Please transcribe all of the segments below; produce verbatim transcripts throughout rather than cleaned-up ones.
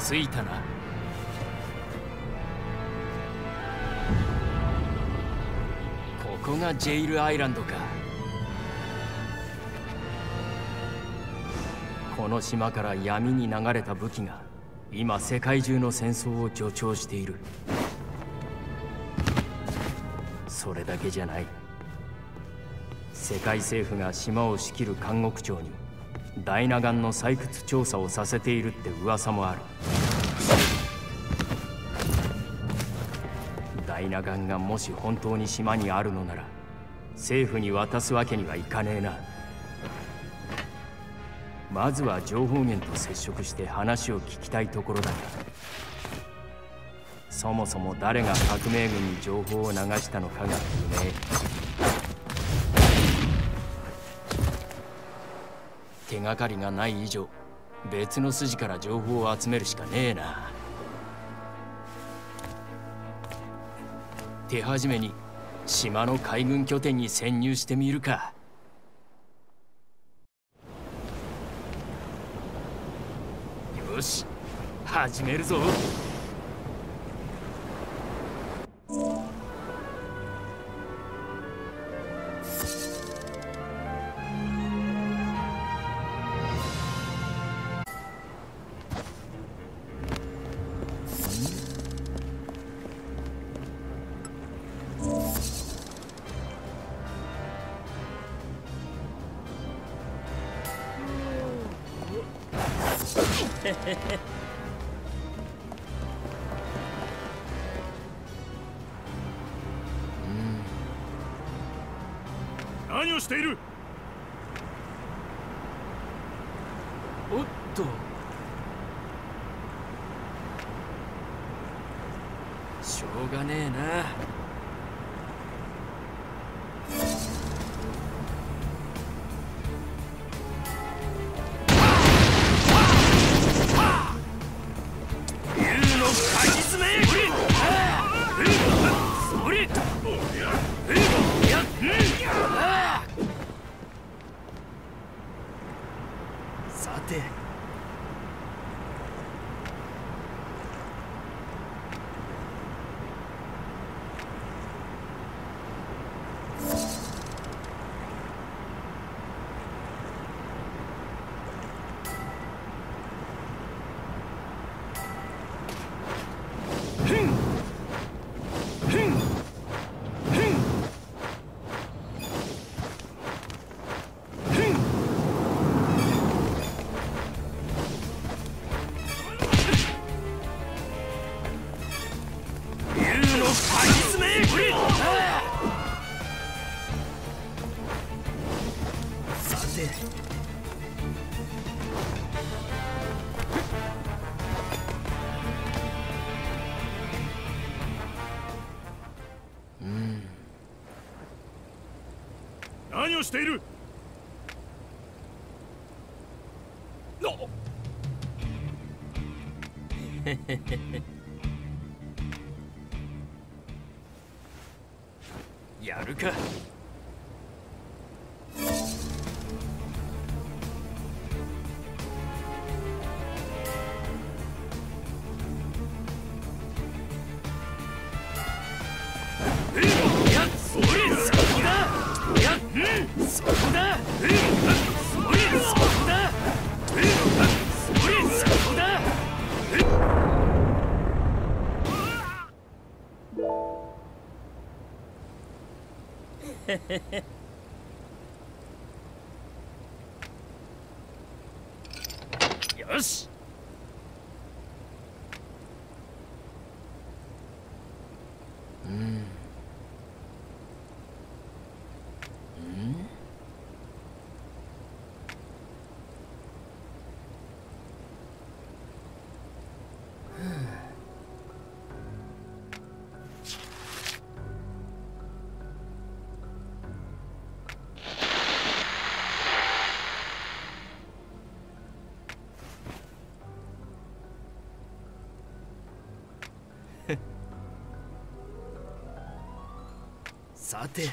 着いたな。ここがジェイルアイランドか。この島から闇に流れた武器が今世界中の戦争を助長している。それだけじゃない。世界政府が島を仕切る監獄長にダイナ岩の採掘調査をさせているって噂もある。ダイナ岩がもし本当に島にあるのなら政府に渡すわけにはいかねえな。まずは情報源と接触して話を聞きたいところだが、そもそも誰が革命軍に情報を流したのかが不明。手がかりがない以上別の筋から情報を集めるしかねえな。手始めに島の海軍拠点に潜入してみるか。よし、始めるぞ。 何をしている？ おっと、しょうがねえな。さて、 何をしている？ やるか。よし。うん。うん。さて、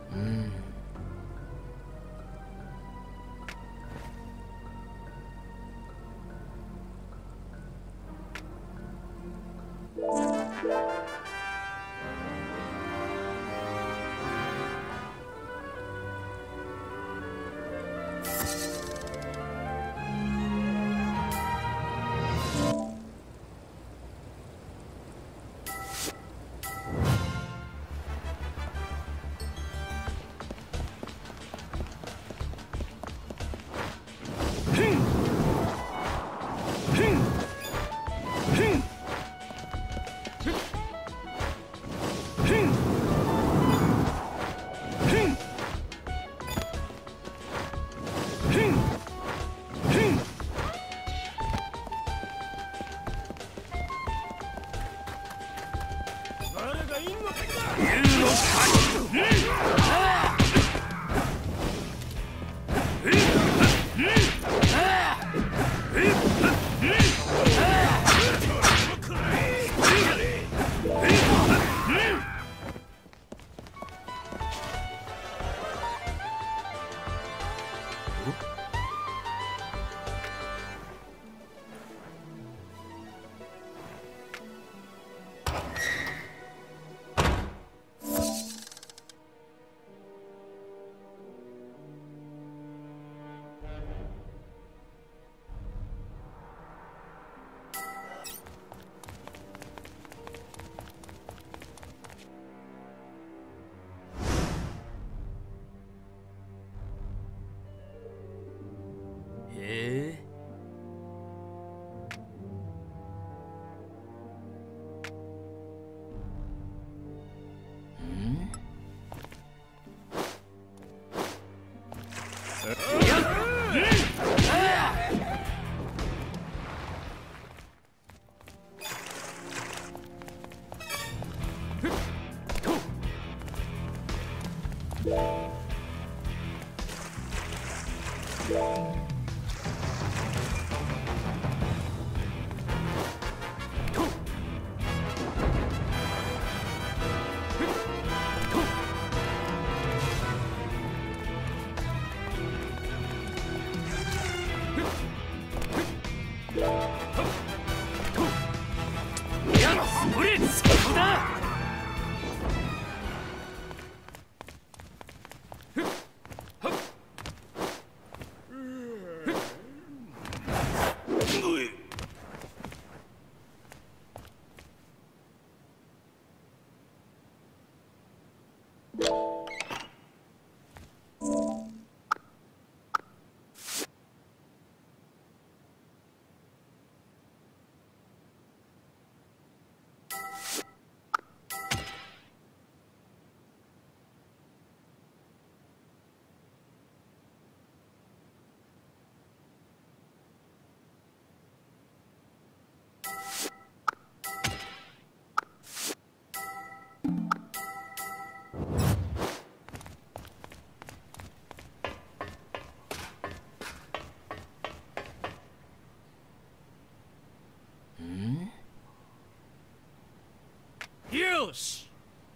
よし。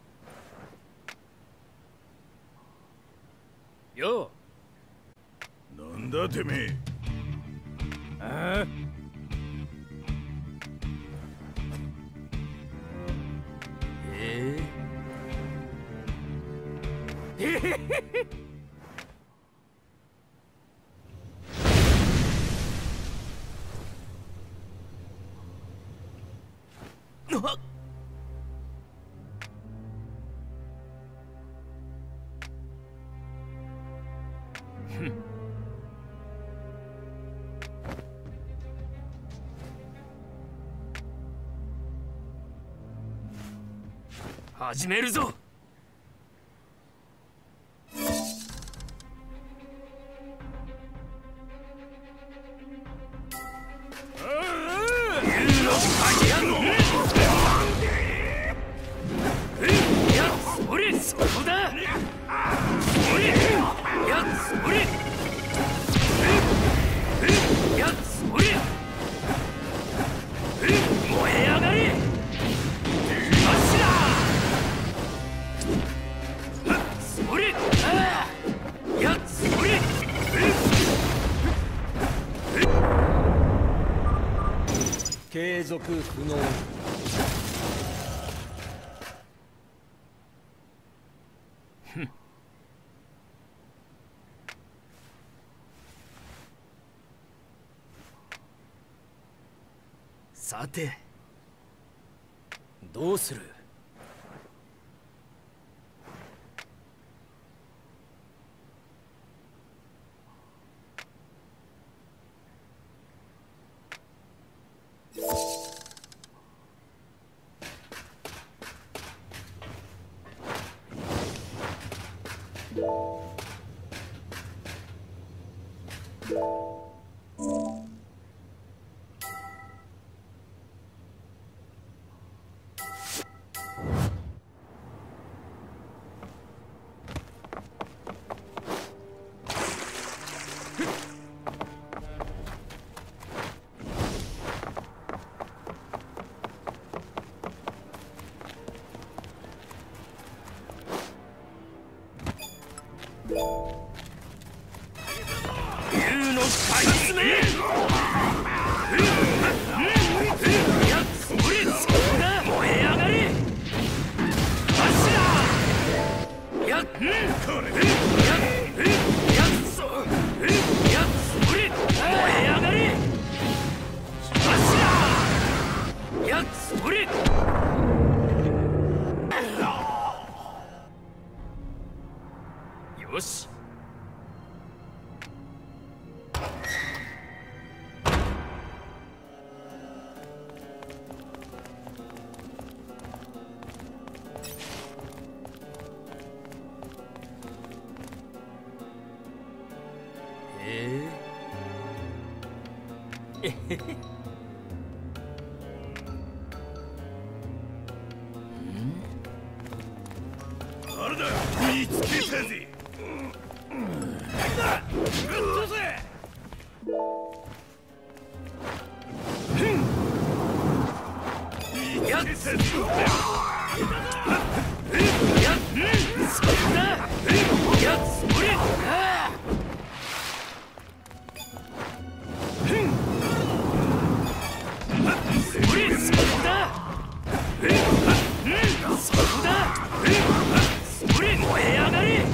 よう。なんだてめえ。ああ。 ええ。へへへへ。あっ。始めるぞ。 継続不能。さてどうする？ 竜の怪物め！やつぶれつこだ！燃え上がれ！柱！やっこれ！ややつそやつぶれ！燃え上がれ！柱！やつぶれ！よし！ええへへ。 誰だ？見つけたぜ。だ！ぶっ飛せ！見つけたぜ。 やっそんなやつ俺俺そこだそこだ俺燃え上がれ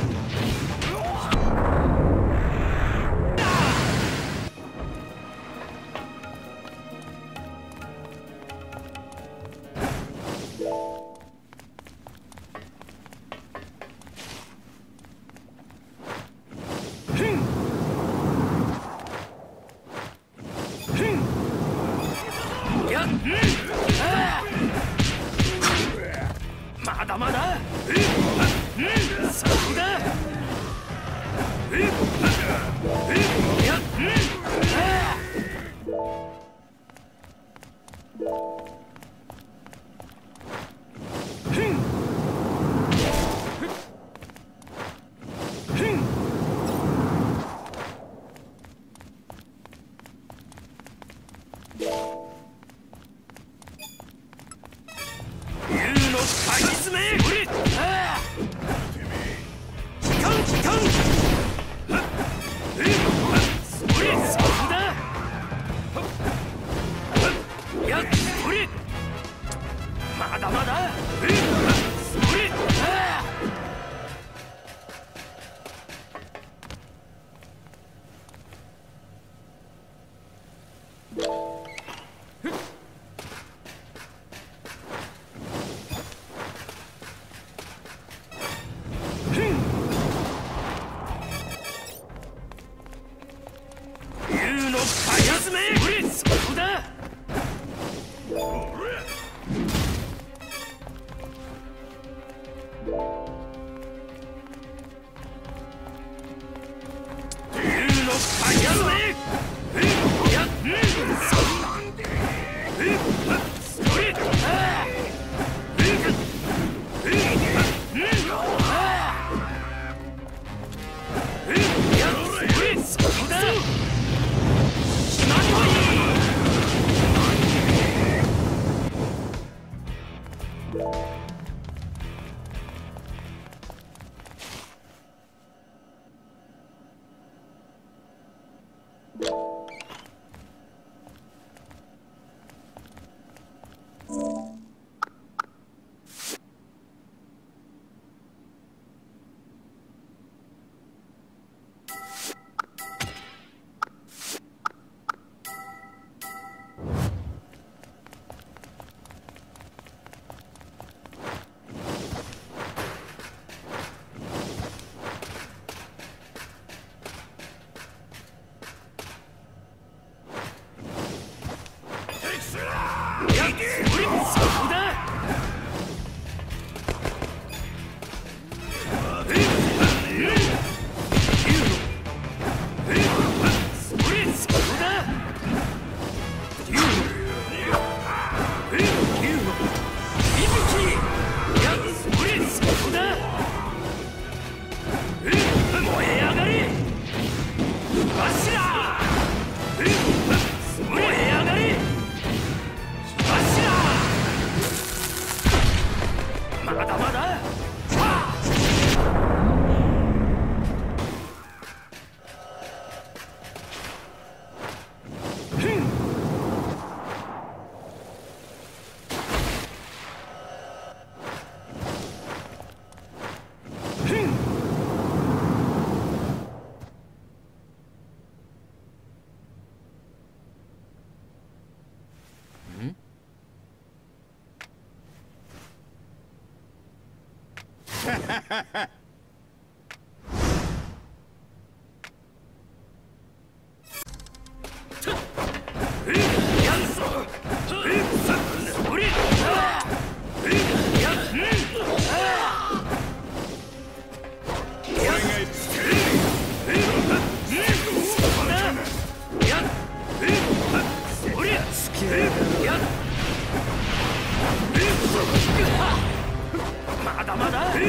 まだまだやだ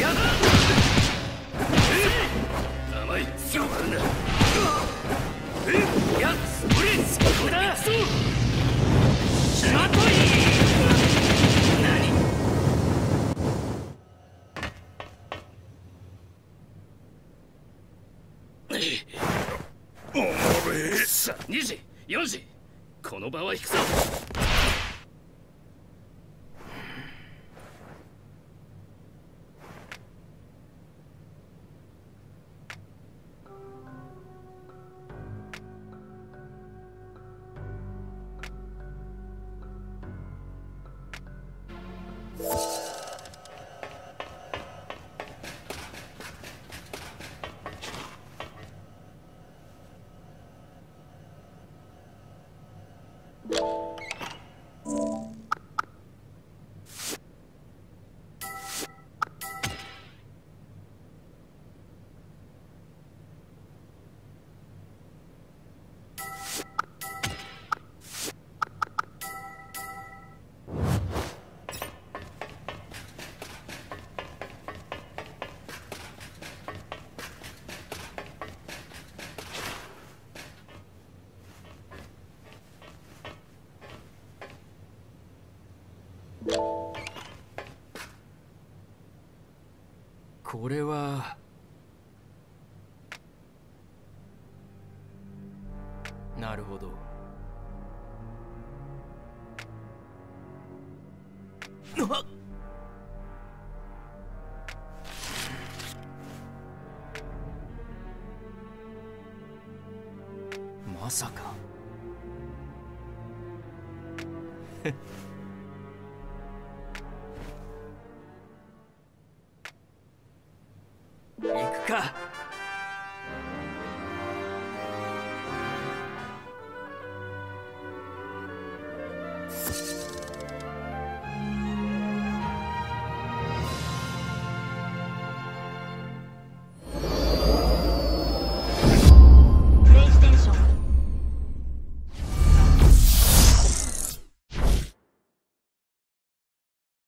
甘い強くなやっそれそこだしまとい何おもれさあにじよじこの場は引くぞ。これはなるほど。まさか行くか。